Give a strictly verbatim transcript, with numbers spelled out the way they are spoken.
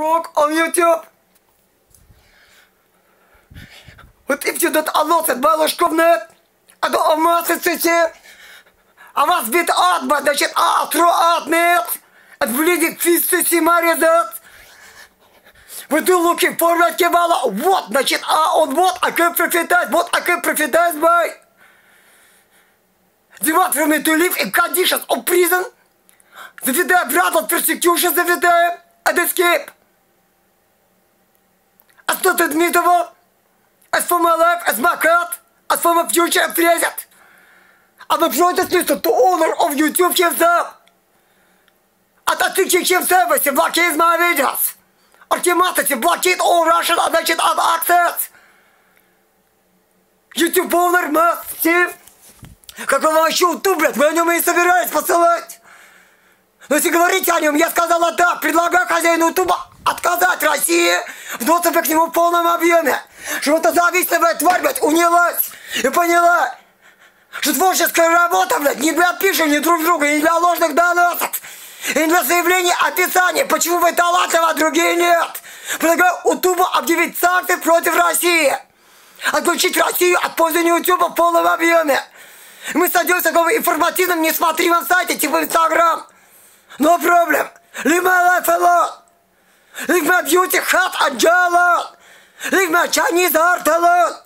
rock on YouTube. Вот if you don't unlock it, балашковnet, а то омасывайте, а вас бит атба, значит, атро атнет, отвледит фистити марезат. Вы do looking for that кевала, вот, значит, а он вот, I can profitize, вот, I can profitize by. Do you want me to live in conditions of prison? Заведаем rather persecution, заведаем, and escape. As not admittable, as for my life, as my cat, as for my future and present. I'm a protest listen to owner of YouTube himself. At a teaching himself, he blockades my videos. Ultimately, blockade all Russian and значит ad access. YouTube owner must see. Как он вообще YouTube, блядь, вы о нем и собирались посылать. Но если говорить о нем, я сказала так, предлагаю хозяину Ютуба отказать России в доступе к нему в полном объеме. Что эта завистливая тварь, блядь, унялась и поняла, что творческая работа, блядь, не для пишения друг друга, не для ложных доносов, и не для заявления описания, почему вы талантливы, а другие нет. Предлагаю Ютубу объявить санкции против России. Отключить Россию от пользования Ютуба в полном объеме. Мы сойдемся к информативным, несмотримым сайте, типа Инстаграм. No problem. Leave my life alone. Leave my beauty hat and jaw alone. Leave my Chinese heart alone.